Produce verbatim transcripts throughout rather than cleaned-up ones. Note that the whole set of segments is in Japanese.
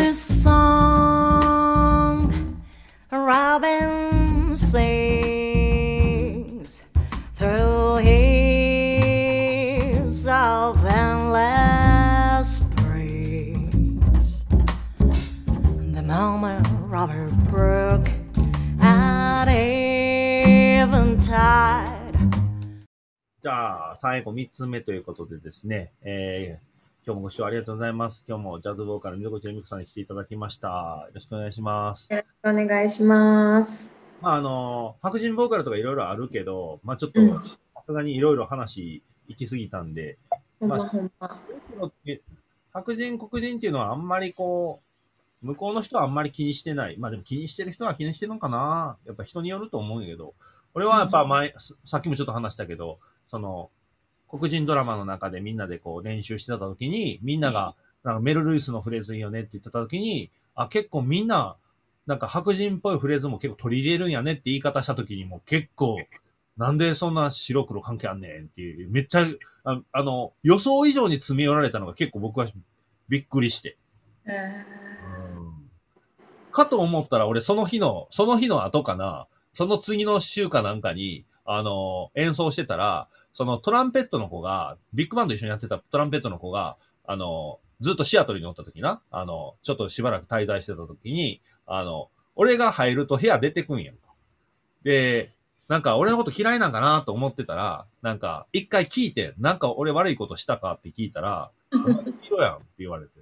this song a robin sings through years of endless springs. The moment Robert brook at eventide. じゃあ、最後みっつめということでですね、えー、今日もご視聴ありがとうございます。今日もジャズボーカル溝口恵美子さんに来ていただきました。よろしくお願いします。 よろしくお願いします。 まあ、あの、白人ボーカルとかいろいろあるけど、まあちょっと、さすがにいろいろ話行き過ぎたんで、 ほんままあ、 ほんま。 白人、黒人っていうのはあんまりこう、向こうの人はあんまり気にしてない。まあでも気にしてる人は気にしてるのかな。やっぱ人によると思うんやけど、俺はやっぱ前、さっきもちょっと話したけど、その、黒人ドラマの中でみんなでこう練習してた時に、みんなが、なんかメル・ルイスのフレーズいいよねって言ってた時に、あ、結構みんな、なんか白人っぽいフレーズも結構取り入れるんやねって言い方した時にも結構、なんでそんな白黒関係あんねんっていう、めっちゃ、あ, あの、予想以上に詰め寄られたのが結構僕はびっくりして。 えうんかと思ったら俺その日の、その日の後かな、その次の週かなんかに、あの、演奏してたら、そのトランペットの子が、ビッグバンド一緒にやってたトランペットの子が、あの、ずっとシアトルにおった時な、あの、ちょっとしばらく滞在してた時に、あの、俺が入ると部屋出てくんやんか。で、なんか俺のこと嫌いなんかなと思ってたら、なんか一回聞いて、なんか俺悪いことしたかって聞いたら、お前黄色やんって言われて。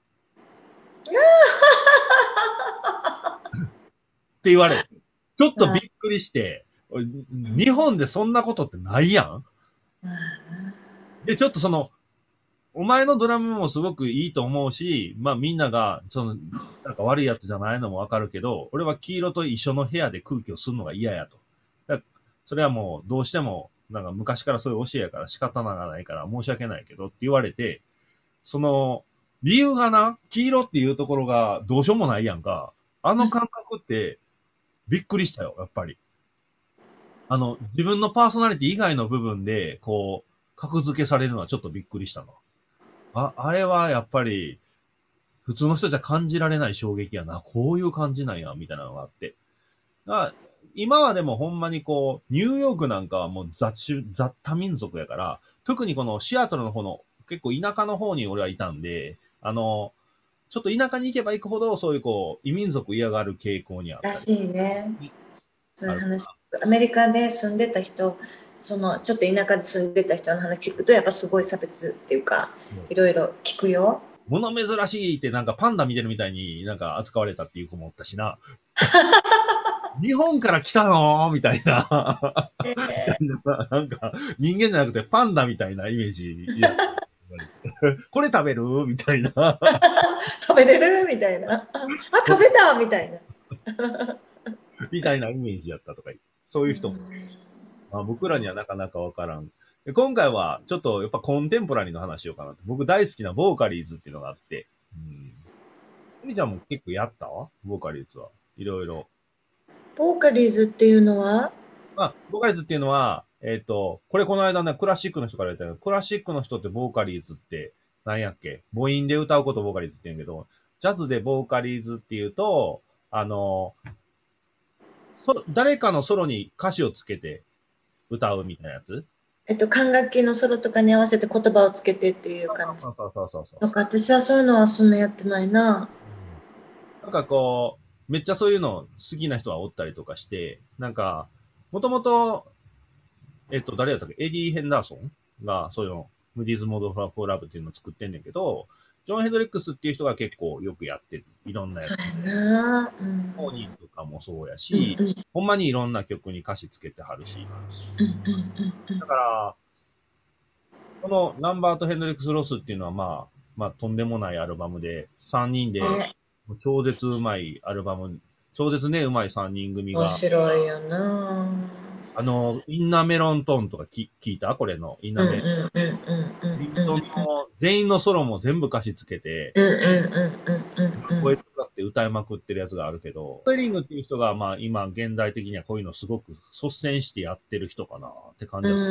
って言われて。ちょっとびっくりして、日本でそんなことってないやん。で、ちょっとその、お前のドラムもすごくいいと思うし、まあみんなが、その、なんか悪いやつじゃないのもわかるけど、俺は黄色と一緒の部屋で空気を吸うのが嫌やと。だそれはもうどうしても、なんか昔からそういう教えやから仕方がないから申し訳ないけどって言われて、その、理由がな、黄色っていうところがどうしようもないやんか。あの感覚ってびっくりしたよ、やっぱり。あの、自分のパーソナリティ以外の部分で、こう、格付けされるのはちょっとびっくりしたな。あ、あれはやっぱり、普通の人じゃ感じられない衝撃やな。こういう感じなんや、みたいなのがあって。だ今はでもほんまにこう、ニューヨークなんかはもう雑種、雑多民族やから、特にこのシアトルの方の、結構田舎の方に俺はいたんで、あの、ちょっと田舎に行けば行くほど、そういうこう、異民族嫌がる傾向にあったらしいね。そういう話。アメリカで住んでた人、そのちょっと田舎で住んでた人の話聞くと、やっぱすごい差別っていうか、いろいろ聞くよ。 物珍しいってなんかパンダ見てるみたいになんか扱われたっていう子もおったしな。日本から来たのみたいな。みたいな。なんか人間じゃなくてパンダみたいなイメージ。これ食べるみたいな。 食べれるみたいな。あ、食べたみたいな。 みたいなイメージやったとか、そういう人も。まあ、僕らにはなかなかわからん。で今回はちょっとやっぱコンテンポラリーの話しようかなと。僕大好きなボーカリーズっていうのがあって。うん。みちゃんも結構やったわボーカリーズは。いろいろ。 ボーカリーズっていうのはまあ、ボーカリーズっていうのは、えっ、ー、と、これこの間ね、クラシックの人から言ったけど、クラシックの人ってボーカリーズって何やっけ母音で歌うことをボーカリーズって言うんやけど、ジャズでボーカリーズっていうと、あの、そ誰かのソロに歌詞をつけて歌うみたいなやつえっと、管楽器のソロとかに合わせて言葉をつけてっていう感じ。 そうそうそうそうそう。 なんか私はそういうのはそんなやってないな。 なんかこう、めっちゃそういうの好きな人はおったりとかして、なんか、もともと、えっと、誰やったっけエディ・ヘンダーソンが、そういうの、ムディーズ・モード・フォー・ラブっていうのを作ってんねんけど、ジョン・ヘンドリックスっていう人が結構よくやってる。いろんなやつ。 そうやな。うん。 モーニングとかもそうやし、 うんうん、 ほんまにいろんな曲に歌詞つけてはるし。 うんうんうん、 だから、このナンバーとヘンドリックス・ロスっていうのはまあ、まあとんでもないアルバムで、さんにんで超絶うまいアルバム、超絶ね、うまいさんにん組が。 面白いよな。 あの、インナーメロントーンとか聞いたこれの。インナーメロントーン。リントンの全員のソロも全部歌詞つけて、声使って歌いまくってるやつがあるけど、ストリングっていう人がまあ今現代的にはこういうのすごく率先してやってる人かなって感じです。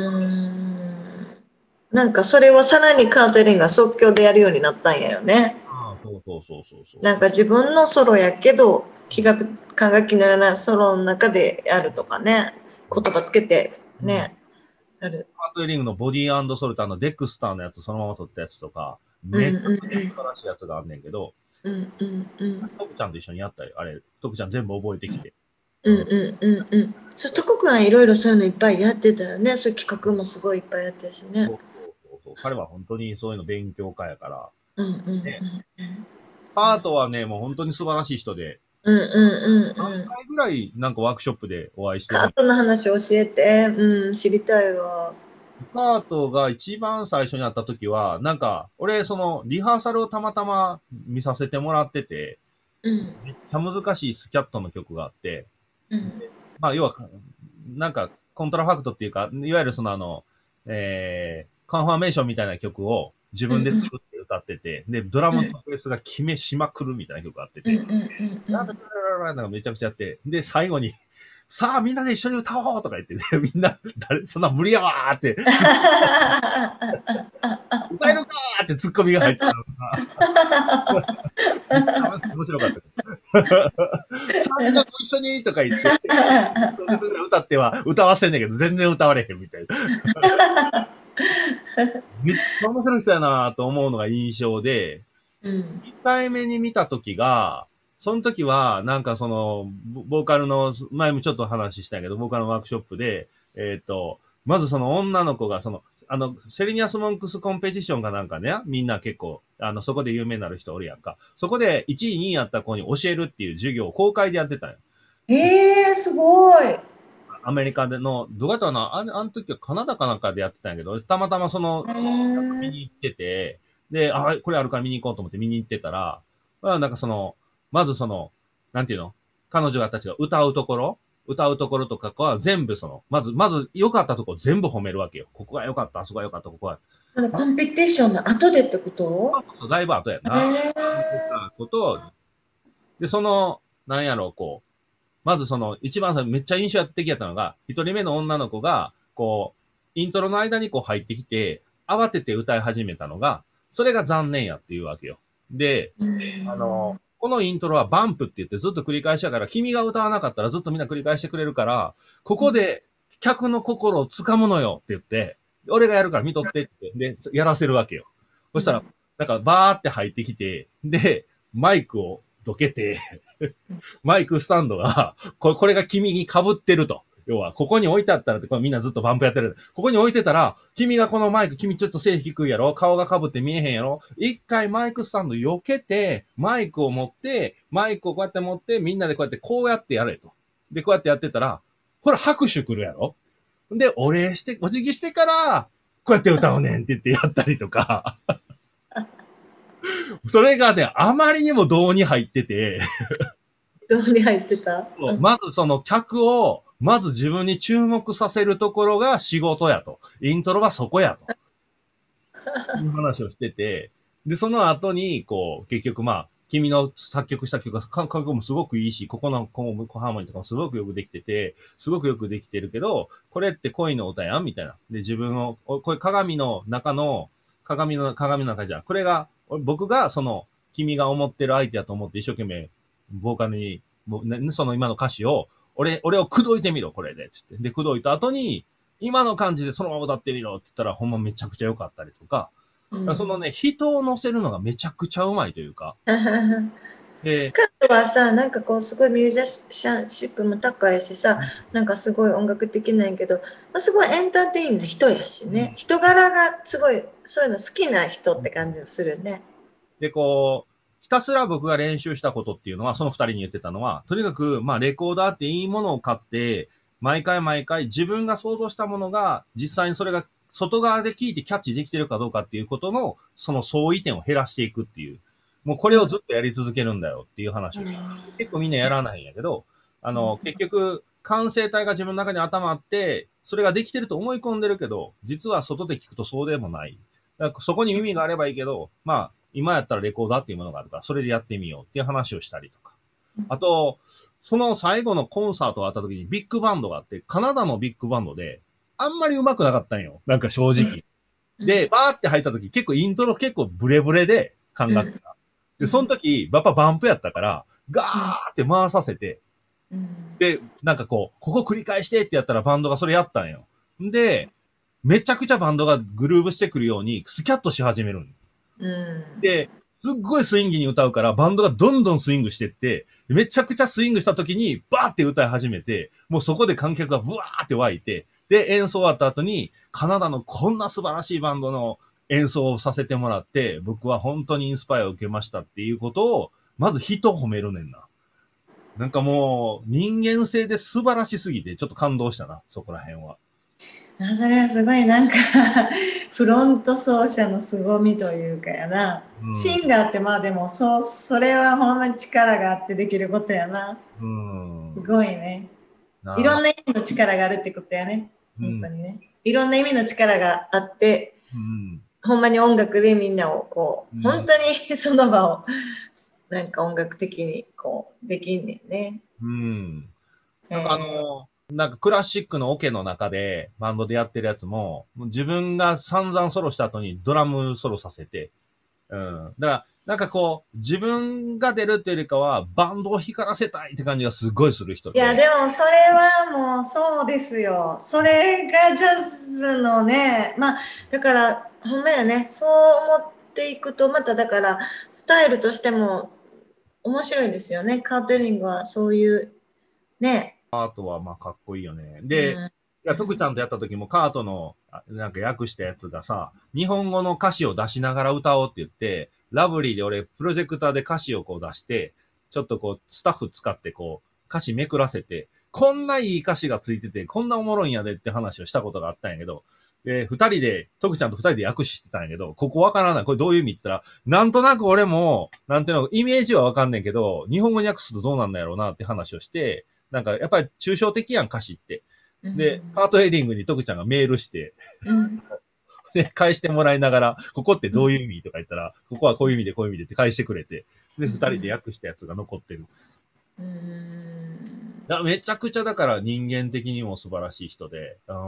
なんかそれをさらにカート・エリンが即興でやるようになったんやよね。 そうそうそうそうそう。 なんか自分のソロやけど、気楽管楽器のようなソロの中でやるとかね、言葉つけてね、やる。 ハートエリングのボディー&ソルターのデクスターのやつそのまま撮ったやつとか、 うんめっちゃうん素晴らしいやつがあんねんけど、 うんうんうんトクちゃんと一緒にやったよ。あれ、トクちゃん全部覚えてきて。 うんうんうんうん。そう、トコくんはいろいろそういうのいっぱいやってたよね。そういう企画もすごいいっぱいやってるしね。 そうそうそうそう。彼は本当にそういうの勉強家やから。 うんうんうんねうん。 ハートはね、もう本当に素晴らしい人で、 うんうんうんうん。 何回ぐらいなんかワークショップでお会いしてる。 カートの話教えて。うん、知りたいわ。 ハートが一番最初に会った時は、なんか、俺、その、リハーサルをたまたま見させてもらってて、 うんめっちゃ難しいスキャットの曲があって、 うんまあ、要は、なんか、コントラファクトっていうか、いわゆるそのあの、えー、カンファーメーションみたいな曲を自分で作って歌ってて、で、ドラムとベースが決めしまくるみたいな曲があってて、 うんうんうんうん。 なんかなんかめちゃくちゃやって、で、最後に、さあ、みんなで一緒に歌おうとか言って、ね、みんな、誰、そんな無理やわーって、歌えるかーってツッコミが入ってたのが、面白かった。さあ、みんなと一緒にとか言って、小節ぐらい歌っては歌わせんねんけど、全然歌われへんみたいな。めっちゃ面白い人やなと思うのが印象で、 うんいっかいめに見たときが、その時は、なんかその、ボーカルの、前もちょっと話したけど、ボーカルのワークショップで、えっと、まずその女の子が、その、あの、セリニアスモンクスコンペティションかなんかね、みんな結構、あの、そこで有名になる人おるやんか。そこでいちい、にいやった子に教えるっていう授業を公開でやってたんよ。 えー、すごい。 アメリカでの、どうやったかなあれ、あの時はカナダかなんかでやってたんやけど、たまたまその、 へ見ーに行ってて、で、あ、これあるから見に行こうと思って見に行ってたら、まあなんかその、まずその、なんていうの彼女たちが歌うところ歌うところとかは全部その、まず、まず良かったところ全部褒めるわけよ。ここが良かった、あそこが良かった、ここは。 そのコンペティションの後でってことそうだいぶ後やへな。 ーことで、その、なんやろう、こう、まずその、一番さ、めっちゃ印象的やったのが、一人目の女の子が、こう、イントロの間にこう入ってきて、慌てて歌い始めたのが、それが残念やっていうわけよ。で、あの、このイントロはバンプって言ってずっと繰り返しだから、君が歌わなかったらずっとみんな繰り返してくれるから、ここで客の心を掴むのよって言って、俺がやるから見とってって、で、やらせるわけよ。そしたら、なんかバーって入ってきて、で、マイクをどけて、マイクスタンドが、これこれが君に被ってると。要は、ここに置いてあったらって、これみんなずっとバンプやってる。ここに置いてたら、君がこのマイク、君ちょっと背低いやろ顔が被って見えへんやろ一回マイクスタンド避けて、マイクを持って、マイクをこうやって持って、みんなでこうやってこうやってやれと。で、こうやってやってたら、これ拍手来るやろで、お礼して、お辞儀してから、こうやって歌うねんって言ってやったりとか。それがね、あまりにも胴に入ってて、 どうに入ってたまずその客を、まず自分に注目させるところが仕事やと。イントロがそこやと。いう話をしてて、で、その後に、こう、結局まあ、君の作曲した曲が、感覚もすごくいいし、ここのコハーモニーとかもすごくよくできてて、すごくよくできてるけど、これって恋の歌やんみたいな。で、自分を、これ鏡の中の、鏡の、鏡の中じゃん。これが、僕がその、君が思ってる相手だと思って一生懸命、ボーカルに、ね、その今の歌詞を、俺、俺を口説いてみろ、これで、つって。で、口説いた後に、今の感じでそのまま歌ってみろって言ったら、ほんまめちゃくちゃ良かったりとか、 うん、 そのね、人を乗せるのがめちゃくちゃうまいというか。 で、カットはさ、なんかこう、すごいミュージシャンシップも高いしさ、なんかすごい音楽的なんやけど、まあ、すごいエンターテインな人やしね、うん、人柄がすごい、そういうの好きな人って感じがするね。 で、こう、ひたすら僕が練習したことっていうのは、その二人に言ってたのは、とにかく、まあ、レコーダーっていいものを買って、毎回毎回自分が想像したものが、実際にそれが外側で聞いてキャッチできてるかどうかっていうことの、その相違点を減らしていくっていう。もうこれをずっとやり続けるんだよっていう話をして、結構みんなやらないんやけど、あの、結局、感性体が自分の中に頭あって、それができてると思い込んでるけど、実は外で聞くとそうでもない。だからそこに耳があればいいけど、まあ、今やったらレコーダーっていうものがあるから、それでやってみようっていう話をしたりとか。あと、その最後のコンサートがあった時にビッグバンドがあって、カナダのビッグバンドで、あんまり上手くなかったんよ。なんか正直。で、バーって入った時、結構イントロ結構ブレブレで、感覚が。 で、その時、やっぱバンプやったから、ガーって回させて、 うん、 で、なんかこう、ここ繰り返してってやったらバンドがそれやったんよ。で、めちゃくちゃバンドがグルーブしてくるようにスキャットし始めるん。 うん、 で、すっごいスインギーに歌うから、バンドがどんどんスイングしてって、めちゃくちゃスイングした時に、バーって歌い始めて、もうそこで観客がブワーって湧いて、で、演奏終わった後に、カナダのこんな素晴らしいバンドの演奏をさせてもらって、僕は本当にインスパイアを受けましたっていうことを、まず人を褒めるねんな。なんかもう、人間性で素晴らしすぎて、ちょっと感動したな、そこら辺は。 あ、それはすごいなんかフロント奏者の凄みというかやな、 うん、 シンガーってまあでもそう、それはほんまに力があってできることやな。 うん、 すごいね。いろんな意味の力があるってことやね。本当にね。いろんな意味の力があって、 うん、 ほんまに音楽でみんなをこう、うん、本当にその場をなんか音楽的にこうできんねんね。 うん。なんかあの、えー、なんかクラシックのオケの中でバンドでやってるやつも、自分が散々ソロした後にドラムソロさせて、うん。だから、なんかこう、自分が出るっていうよりかは、バンドを光らせたいって感じがすごいする人で。いや、でもそれはもうそうですよ。それがジャズのね、まあ、だから、ほんまやね、そう思っていくと、まただから、スタイルとしても面白いですよね。カートリングはそういう、ね。 カートはまあかっこいいよね。で、うん、いや、徳ちゃんとやった時もカートの、なんか訳したやつがさ、日本語の歌詞を出しながら歌おうって言って、ラブリーで俺、プロジェクターで歌詞をこう出して、ちょっとこう、スタッフ使ってこう、歌詞めくらせて、こんないい歌詞がついてて、こんなおもろいんやでって話をしたことがあったんやけど、で、二人で、徳ちゃんと二人で訳してたんやけど、ここわからない。これどういう意味って言ったら、なんとなく俺も、なんていうの、イメージはわかんねんけど、日本語に訳すとどうなんだろうなって話をして、なんか、やっぱり抽象的やん、歌詞って。で、カートヘリングに徳ちゃんがメールして、うん、で、返してもらいながら、ここってどういう意味とか言ったら、ここはこういう意味でこういう意味でって返してくれて、で、二人で訳したやつが残ってる。うん、だめちゃくちゃだから人間的にも素晴らしい人で、うん、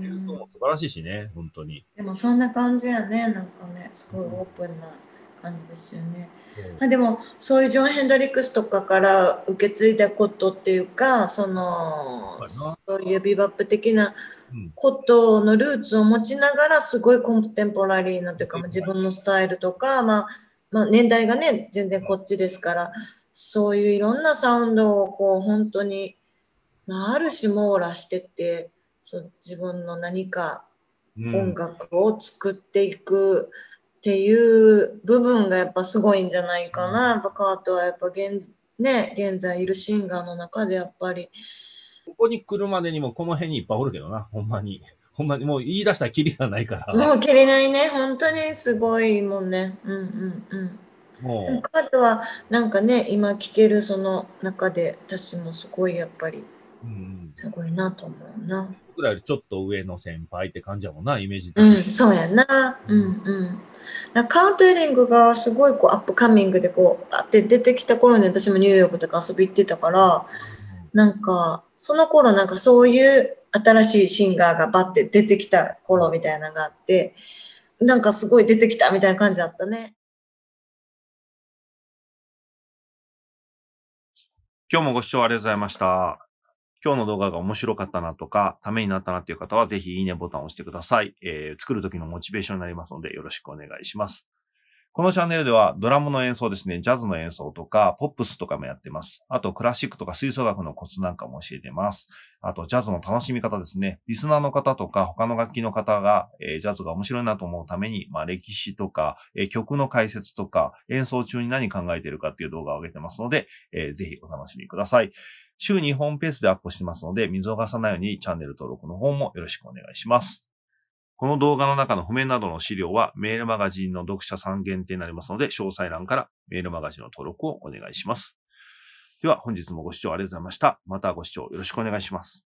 演奏も素晴らしいしね、本当に。 でもそんな感じやね、なんかね、すごいオープンな感じですよね。まあ、でもそういうジョン・ヘンドリックスとかから受け継いだことっていうか、そのそういうビバップ的なことのルーツを持ちながら、すごいコンテンポラリーなというか、まあ、自分のスタイルとか、まあまあ、年代がね全然こっちですから、そういういろんなサウンドをこう本当に、まあ、ある種網羅してってそう自分の何か音楽を作っていくっていう部分がやっぱすごいんじゃないかな。やっぱカートはやっぱ現、ね、現在いるシンガーの中でやっぱり。 ここに来るまでにもこの辺にいっぱいおるけどな、ほんまに。ほんまにもう言い出したらキリがないから。 もうキリないね。本当にすごいもんね。うんうんうん。もうカートはなんかね、今聴けるその中で私もすごいやっぱりすごいなと思うな。 僕らよりちょっと上の先輩って感じやもんな、イメージ的に。うん、そうやな。うんうん。カート・エリングがすごいこうアップカミングでこう、あって出てきた頃に私もニューヨークとか遊び行ってたから、なんか、その頃なんかそういう新しいシンガーがバッて出てきた頃みたいなのがあって、なんかすごい出てきたみたいな感じだったね。 今日もご視聴ありがとうございました。今日の動画が面白かったなとか、ためになったなっていう方は、ぜひいいねボタンを押してください。えー、作る時のモチベーションになりますので、よろしくお願いします。このチャンネルでは、ドラムの演奏ですね、ジャズの演奏とか、ポップスとかもやってます。あと、クラシックとか吹奏楽のコツなんかも教えてます。あと、ジャズの楽しみ方ですね。リスナーの方とか、他の楽器の方が、えー、ジャズが面白いなと思うために、まあ、歴史とか、えー、曲の解説とか、演奏中に何考えているかっていう動画を上げてますので、えー、ぜひお楽しみください。週にほんペースでアップしてますので、見逃さないようにチャンネル登録の方もよろしくお願いします。この動画の中の譜面などの資料はメールマガジンの読者さん限定になりますので、詳細欄からメールマガジンの登録をお願いします。では本日もご視聴ありがとうございました。またご視聴よろしくお願いします。